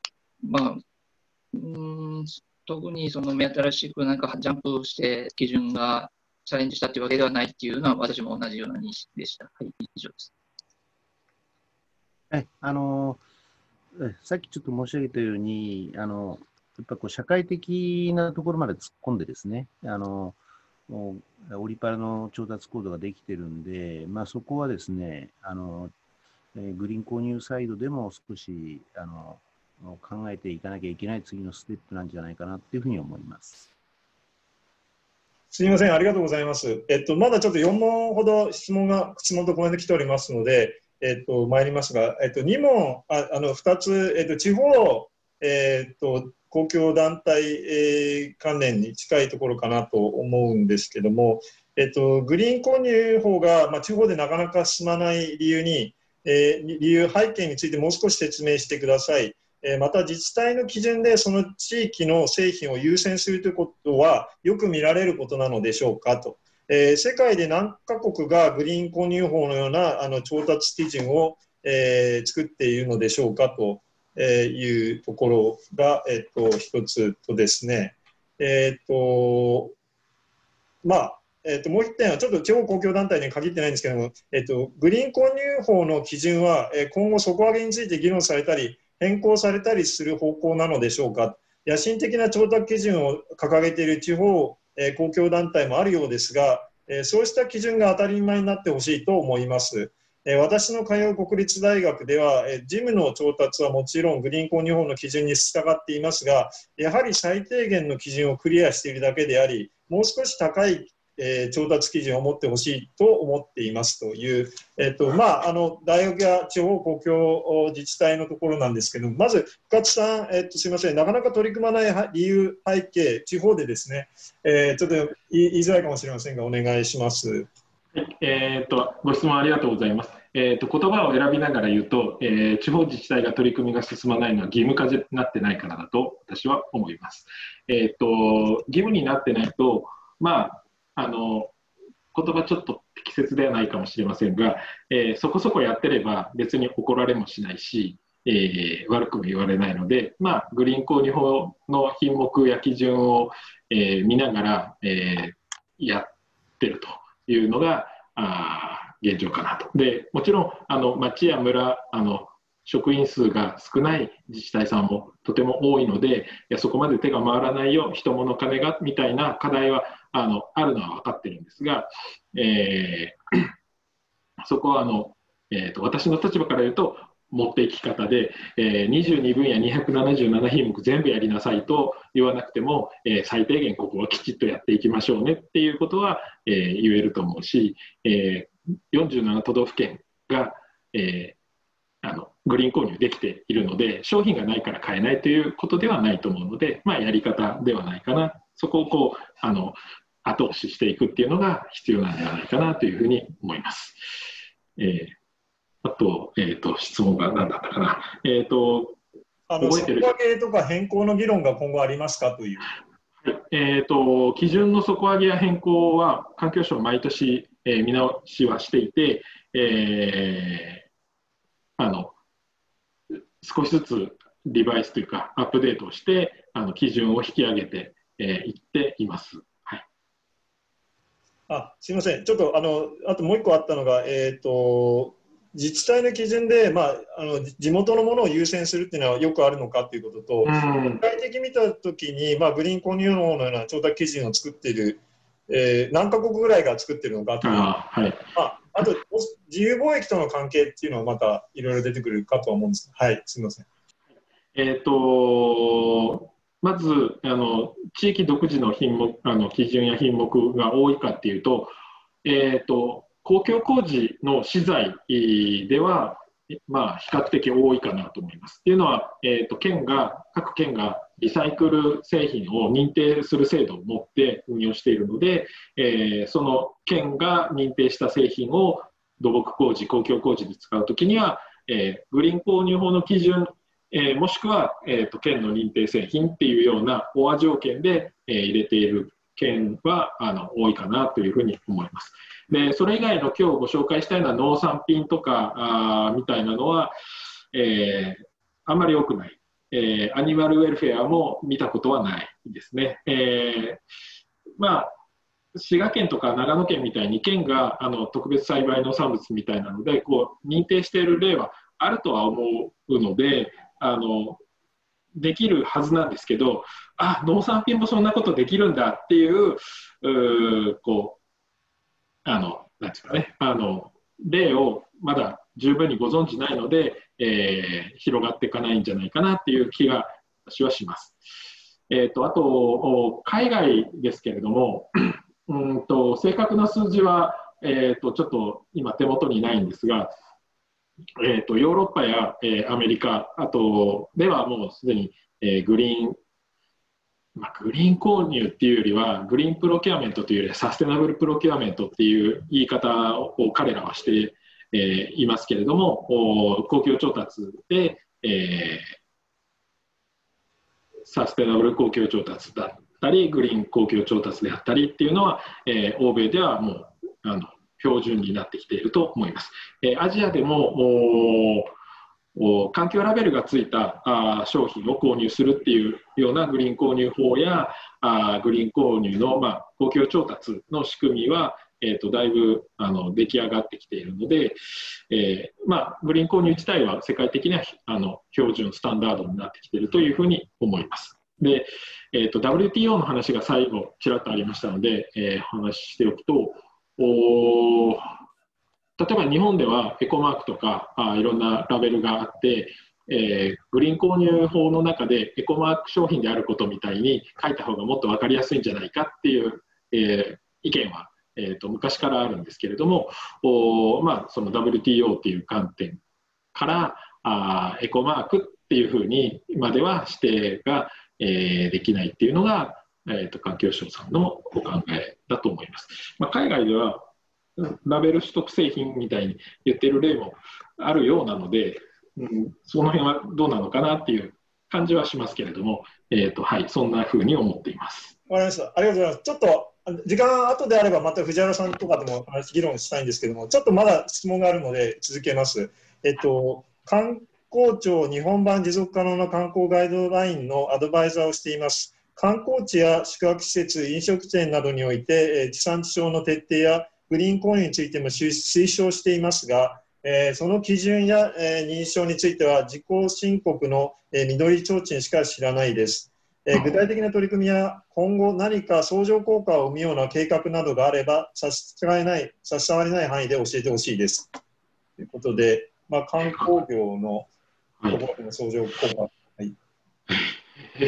[SPEAKER 3] 特に目新しくジャンプして基準がチャレンジしたというわけではないっていうのは、私も同じような認識でした。はい、以上です。
[SPEAKER 4] はい、さっきちょっと申し上げたように、やっぱ社会的なところまで突っ込んでですね、オリパラの調達コードができてるんで、そこはですね、グリーン購入サイドでも少し考えていかなきゃいけない次のステップなんじゃないかなというふうに思います。
[SPEAKER 1] すみません、ありがとうございます。まだちょっと4問ほど質問とコメント来ておりますので、参りますが、2問、2つ、地方、公共団体、関連に近いところかなと思うんですけども、グリーン購入法が、地方でなかなか進まない理由、背景についてもう少し説明してください。また自治体の基準でその地域の製品を優先するということはよく見られることなのでしょうかと。世界で何カ国がグリーン購入法のような調達基準を、作っているのでしょうかというところが、一つとですね、もう一点はちょっと地方公共団体に限ってないんですけども、グリーン購入法の基準は今後底上げについて議論されたり変更されたりする方向なのでしょうか。野心的な調達基準を掲げている地方公共団体もあるようですが、そうした基準が当たり前になってほしいと思います。私の通う国立大学では事務の調達はもちろんグリーン購入法の基準に従っていますが、やはり最低限の基準をクリアしているだけであり、もう少し高い調達基準を持ってほしいと思っていますという、大学や地方公共自治体のところなんですけど、まず深津さん、すみません、なかなか取り組まない理由、背景、地方でですね、ちょっと言いづらいかもしれませんが、お願いします。
[SPEAKER 2] ご質問ありがとうございます。 言葉を選びながら言うと、地方自治体が取り組みが進まないのは義務化になってないからだと私は思います。義務になってないと、まあ、言葉ちょっと適切ではないかもしれませんが、そこそこやってれば別に怒られもしないし、悪くも言われないので、まあ、グリーン購入法の品目や基準を、見ながら、やってるというのが現状かなと。でもちろん町や村職員数が少ない自治体さんもとても多いので、いやそこまで手が回らないよ、人物金がみたいな課題はあるのは分かってるんですが、そこは私の立場から言うと持っていき方で、22分野277品目全部やりなさいと言わなくても、最低限ここはきちっとやっていきましょうねっていうことは、言えると思うし、47都道府県が、グリーン購入できているので、商品がないから買えないということではないと思うので、まあ、やり方ではないかな、そこをこう後押ししていくっていうのが必要なんではないかなというふうに思います。あと、質問が何だったかな。
[SPEAKER 1] 底上げとか変更の議論が今後ありますかという。
[SPEAKER 2] 基準の底上げや変更は環境省毎年、見直しはしていて、少しずつリバイスというかアップデートをして基準を引き上げていっています。はい、
[SPEAKER 1] すみません、ちょっとあともう一個あったのが、自治体の基準で、地元のものを優先するっていうのはよくあるのかということと、具体的に見たときに、グリーン購入法のような調達基準を作っている、何カ国ぐらいが作っているのかという、あと自由貿易との関係っていうのはまたいろいろ出てくるかとは思うんですが、はい、すみません。
[SPEAKER 2] まず地域独自の品目基準や品目が多いかっていうと、公共工事の資材では、比較的多いかなと思います。っていうのは、各県がリサイクル製品を認定する制度を持って運用しているので、その県が認定した製品を土木工事、公共工事で使うときには、グリーン購入法の基準、もしくは、県の認定製品っていうようなオア条件で、入れている県は多いかなというふうに思います。でそれ以外の今日ご紹介したような農産品とかみたいなのは、あんまり多くない、アニマルウェルフェアも見たことはないですね。滋賀県とか長野県みたいに県が特別栽培農産物みたいなのでこう認定している例はあるとは思うのでできるはずなんですけど、農産品もそんなことできるんだっていうなんていうかね、例をまだ十分にご存じないので、広がっていかないんじゃないかなっていう気が私はします。あと海外ですけれども正確な数字は、ちょっと今手元にないんですが、ヨーロッパや、アメリカあとではもうすでに、グリーン購入っていうよりはグリーンプロキュアメントというよりはサステナブルプロキュアメントっていう言い方を彼らはして、いますけれども、公共調達で、サステナブル公共調達だったりグリーン公共調達であったりっていうのは、欧米ではもう標準になってきていると思います。アジアでも環境ラベルがついた商品を購入するっていうようなグリーン購入法やグリーン購入の、公共調達の仕組みは、だいぶ出来上がってきているので、グリーン購入自体は世界的には標準スタンダードになってきているというふうに思います。で、WTO の話が最後ちらっとありましたので、お話ししておくと、例えば日本ではエコマークとかいろんなラベルがあって、グリーン購入法の中でエコマーク商品であることみたいに書いた方がもっと分かりやすいんじゃないかっていう、意見は、昔からあるんですけれども、その WTO っていう観点からエコマークっていうふうにまでは指定が、できないっていうのが、環境省さんのお考えだと思います。海外ではラベル取得製品みたいに言ってる例もあるようなので、その辺はどうなのかなっていう感じはしますけれども、はい、そんなふうに思っています。
[SPEAKER 1] わかりました。ありがとうございます。ちょっと時間後であればまた藤原さんとかでも議論したいんですけども、ちょっとまだ質問があるので続けます。観光庁日本版持続可能な観光ガイドラインのアドバイザーをしています。観光地や宿泊施設、飲食店などにおいて、地産地消の徹底やグリーン購入についても推奨していますが、その基準や、認証については自己申告の、緑提灯しか知らないです。具体的な取り組みや今後何か相乗効果を生むような計画などがあれば差し障りない範囲で教えてほしいです。ということで、観光業のところでの相乗効果。はい、
[SPEAKER 2] あ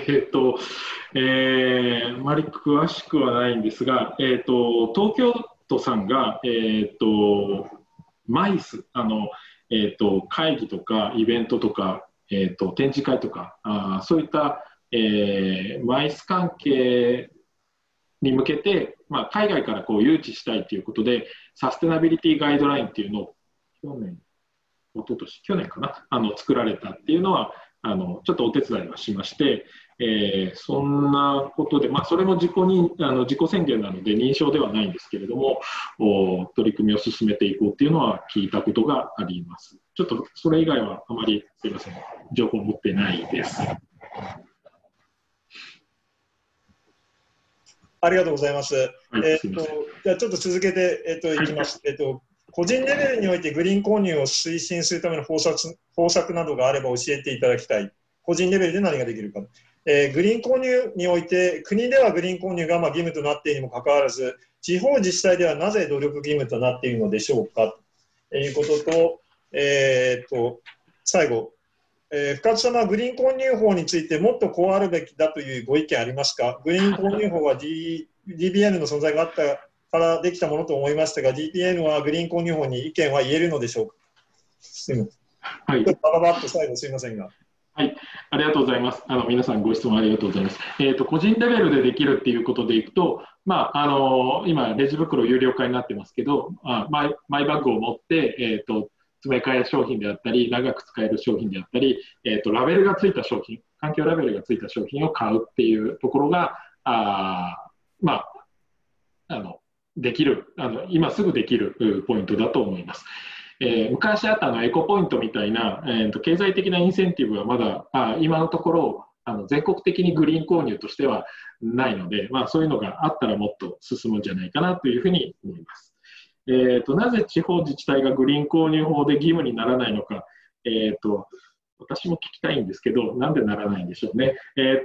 [SPEAKER 2] まり詳しくはないんですが、東京都さんが、マイス会議とかイベントとか、展示会とかそういった、マイス関係に向けて、海外からこう誘致したいということでサステナビリティガイドラインっていうのを去年かな作られたっていうのはちょっとお手伝いはしまして、そんなことで、それも自己宣言なので認証ではないんですけれども、取り組みを進めていこうっていうのは聞いたことがあります。ちょっとそれ以外はあまりすいません、情報を持ってないです。
[SPEAKER 1] ありがとうございます。
[SPEAKER 2] はい、
[SPEAKER 1] じゃあちょっと続けて、いきます。個人レベルにおいてグリーン購入を推進するための方策などがあれば教えていただきたい。個人レベルで何ができるか。グリーン購入において、国ではグリーン購入が義務となっているにもかかわらず、地方自治体ではなぜ努力義務となっているのでしょうかということと、最後、深津様、グリーン購入法についてもっとこうあるべきだというご意見ありますか。グリーン購入法は、DBN の存在があったからできたものと思いましたが、DBN はグリーン購入法に意見は言えるのでしょうか。すみません。はい。バババッと最後すみませんが。
[SPEAKER 2] はい、ありがとうございます。皆さんご質問ありがとうございます。個人レベルでできるっていうことでいくと、今、レジ袋有料化になってますけど、マイバッグを持って、詰め替え商品であったり、長く使える商品であったり、ラベルがついた商品、環境ラベルがついた商品を買うっていうところが、できる、今すぐできるポイントだと思います。昔あったエコポイントみたいな、経済的なインセンティブはまだ今のところ全国的にグリーン購入としてはないので、そういうのがあったらもっと進むんじゃないかなというふうに思います。なぜ地方自治体がグリーン購入法で義務にならないのか、私も聞きたいんですけど、なんでならないんでしょうね。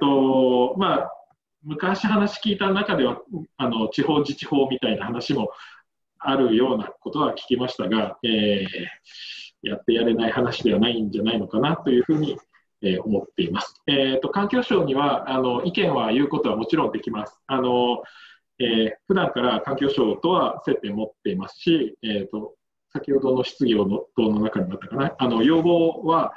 [SPEAKER 2] 昔話聞いた中では地方自治法みたいな話もあるようなことは聞きましたが、やってやれない話ではないんじゃないのかなというふうに、思っています。環境省には意見は言うことはもちろんできます。普段から環境省とは接点を持っていますし、先ほどの質疑応答の中にもあったかな、要望は、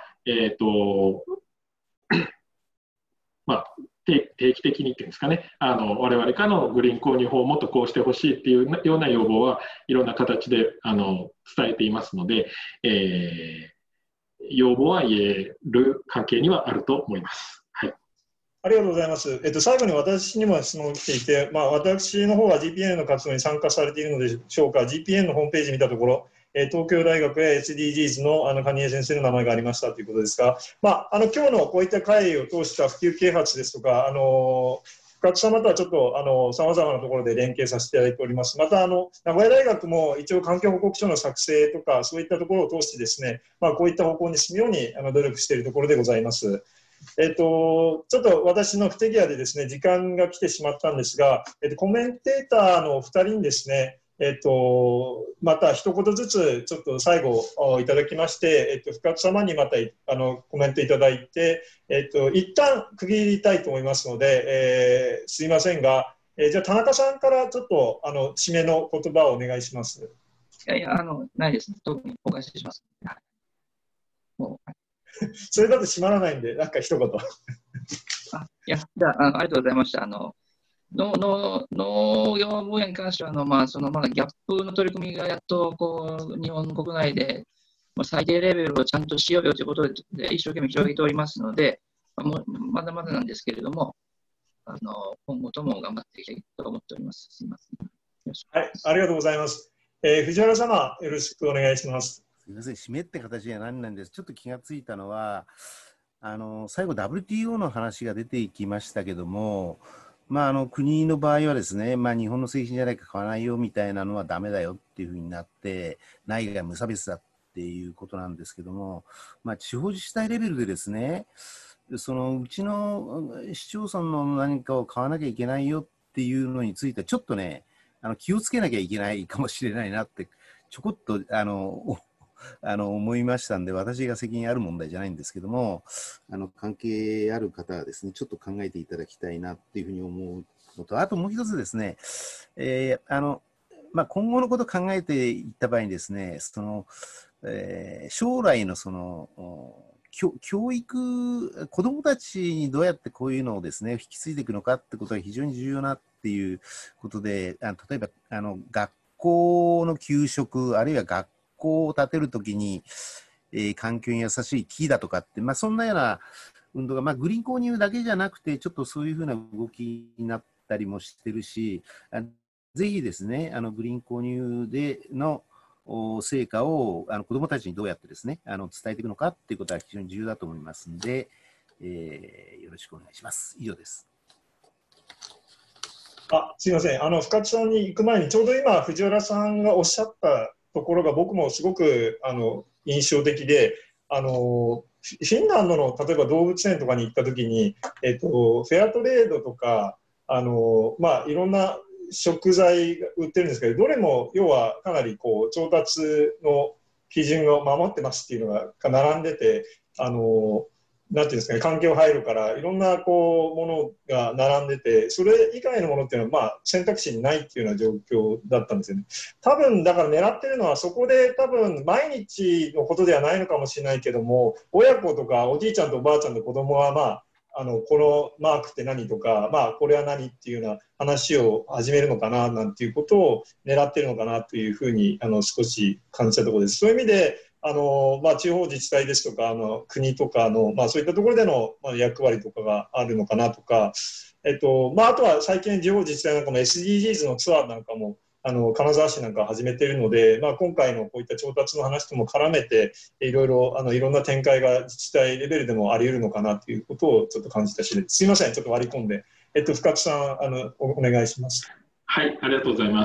[SPEAKER 2] 定期的にっていうんですかね、我々からのグリーン購入法をもっとこうしてほしいっていうような要望はいろんな形で伝えていますので、要望は言える関係にはあると思います。はい、
[SPEAKER 1] ありがとうございます。最後に私にも質問が来ていて、私の方は GPN の活動に参加されているのでしょうか。GPN のホームページ見たところ、東京大学や SDGs の蟹江先生の名前がありましたということですが、今日のこういった会を通した普及啓発ですとか、深津様とはちょっとさまざまなところで連携させていただいております。また名古屋大学も一応環境報告書の作成とかそういったところを通してですね、こういった方向に進むように努力しているところでございます。ちょっと私の不手際でですね、時間が来てしまったんですが、コメンテーターのお二人にですね、また一言ずつちょっと最後いただきまして、深津様にまたコメントいただいて、一旦区切りたいと思いますので、すいませんが、じゃあ田中さんからちょっと締めの言葉をお願いします。
[SPEAKER 3] ないです。特にお返しします。もう
[SPEAKER 1] それだと閉まらないんで、なんか一言。
[SPEAKER 3] じゃあ、ありがとうございました。 農業分野に関してはまだギャップの取り組みがやっと日本国内で最低レベルをちゃんとしようよということで一生懸命広げておりますので、まだまだなんですけれども、今後とも頑張っていきたいと思っております。すみません。
[SPEAKER 1] はい、ありがとうございます。藤原様、よろしくお願いします。
[SPEAKER 4] すみません、締めって形には何なんです。ちょっと気がついたのは、最後 WTO の話が出ていきましたけども、国の場合はですね、日本の製品じゃないか買わないよみたいなのはダメだよっていうふうになって、内外無差別だっていうことなんですけども、地方自治体レベルでですね、うちの市町村の何かを買わなきゃいけないよっていうのについてはちょっとね、気をつけなきゃいけないかもしれないなってちょこっと思いましたんで、私が責任ある問題じゃないんですけども、関係ある方はですね、ちょっと考えていただきたいなっていうふうに思うのと、あともう一つですね、今後のことを考えていった場合にですね、将来の教育、子どもたちにどうやってこういうのをですね、引き継いでいくのかってことが非常に重要なっていうことで、例えば学校の給食、あるいは学校を建てるときに、環境に優しい木だとかって、そんなような運動が、グリーン購入だけじゃなくて、ちょっとそういうふうな動きになったりもしてるし、ぜひですね、グリーン購入での成果を子どもたちにどうやってですね、伝えていくのかっていうことは非常に重要だと思いますので、よろしくお願いします。以上です。
[SPEAKER 1] すみません、深津さんに行く前に、ちょうど今、藤原さんがおっしゃったところが、僕もすごく印象的で、フィンランドの例えば動物園とかに行ったときに、フェアトレードとか、いろんな食材が売ってるんですけど、どれも要はかなり調達の基準を守ってますっていうのが並んでて、なんていうんですかね、環境配慮からいろんなものが並んでて、それ以外のものっていうのは選択肢にないっていうような状況だったんですよね。多分だから狙ってるのはそこで多分毎日のことではないのかもしれないけども、親子とかおじいちゃんとおばあちゃんの子供はこのマークって何とか、これは何っていうような話を始めるのかななんていうことを狙ってるのかなというふうに少し感じたところです。そういう意味で地方自治体ですとか国とかの、そういったところでの役割とかがあるのかなとか、あとは最近地方自治体なんかも SDGs のツアーなんかも金沢市なんか始めているので、今回のこういった調達の話とも絡めていろんな展開が自治体レベルでもあり得るのかなということをちょっと感じた次第です。すいません、ちょっと割り込んで、深津さんお願いします。
[SPEAKER 2] はい、ありがとうございます。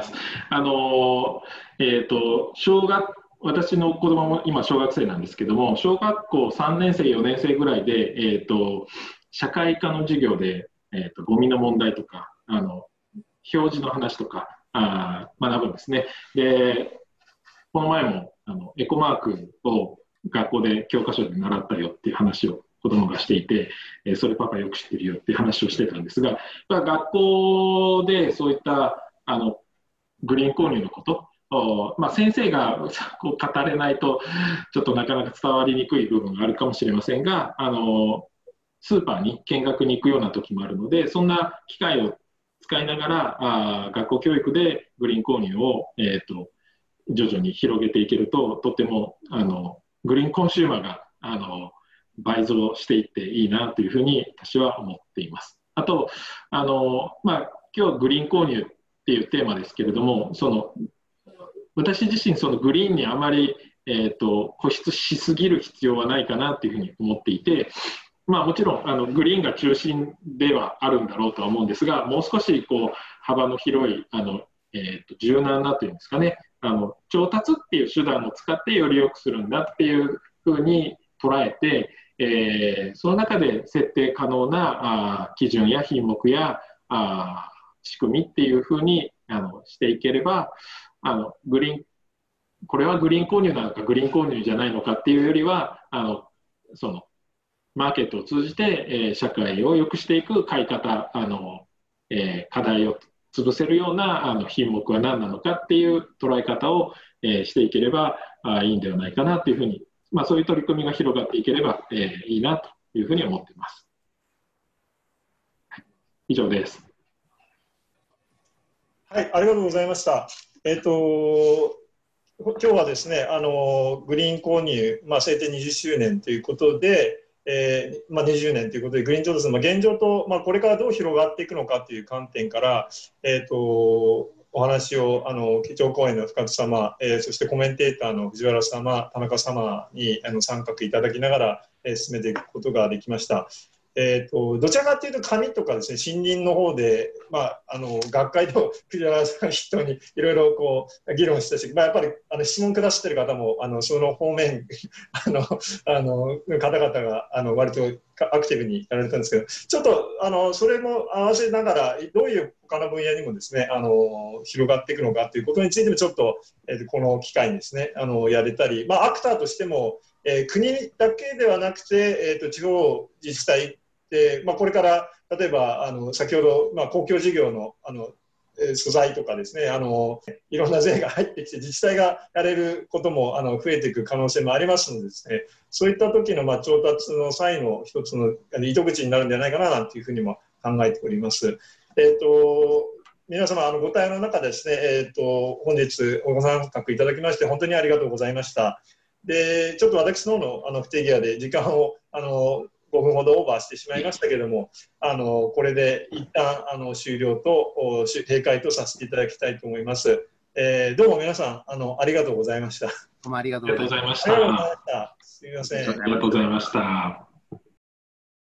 [SPEAKER 2] 私の子供も今小学生なんですけども、小学校3年生、4年生ぐらいで、社会科の授業で、ゴミの問題とか、表示の話とか学ぶんですね。で、この前もエコマークを学校で教科書で習ったよっていう話を子供がしていて、それパパよく知ってるよっていう話をしてたんですが、学校でそういったグリーン購入のこと先生が語れないとちょっとなかなか伝わりにくい部分があるかもしれませんが、スーパーに見学に行くような時もあるので、そんな機会を使いながら学校教育でグリーン購入を、徐々に広げていけると、とてもグリーンコンシューマーが倍増していっていいなというふうに私は思っています。あと今日はグリーン購入っていうテーマですけれども、私自身グリーンにあまり、固執しすぎる必要はないかなというふうに思っていて、もちろんグリーンが中心ではあるんだろうとは思うんですが、もう少し幅の広い柔軟なというんですかね、調達っていう手段を使ってより良くするんだっていうふうに捉えて、その中で設定可能な基準や品目や仕組みっていうふうにしていければ、これはグリーン購入なのかグリーン購入じゃないのかっていうよりはマーケットを通じて、社会を良くしていく買い方課題を潰せるような品目は何なのかっていう捉え方を、していければいいんではないかなというふうに、そういう取り組みが広がっていければ、いいなというふうに思っています。はい、以上です。
[SPEAKER 1] はい、ありがとうございました。今日はですね、グリーン購入、制定20周年ということで、20年ということで、グリーン調達の現状と、これからどう広がっていくのかという観点から、お話を基調講演の深津様、そしてコメンテーターの藤原様、田中様に参画いただきながら、進めていくことができました。どちらかというと紙とかですね、森林の方で、学会の藤原さん筆頭にいろいろこう議論したし、やっぱり質問くださってる方もその方面方々が割とアクティブにやられたんですけど、ちょっとそれも合わせながらどういう他の分野にもですね広がっていくのかということについてもちょっと、この機会にですねやれたり、アクターとしても、国だけではなくて、地方自治体で、これから例えば先ほど、公共事業の素材とかですねいろんな税が入ってきて自治体がやれることも増えていく可能性もありますのでですね、そういった時の調達の際の一つの糸口になるんじゃないかななんていうふうにも考えております。皆様ご対応の中でですね、本日ご参画いただきまして本当にありがとうございました。でちょっと私の方の不手際で時間を5分ほどオーバーしてしまいましたけれども、これで一旦終了と閉会とさせていただきたいと思います。どうも皆さんありがとうございました。
[SPEAKER 4] どうもありがとうございました。
[SPEAKER 2] ありがとうございました。
[SPEAKER 1] すみません。
[SPEAKER 2] ありがとうございました。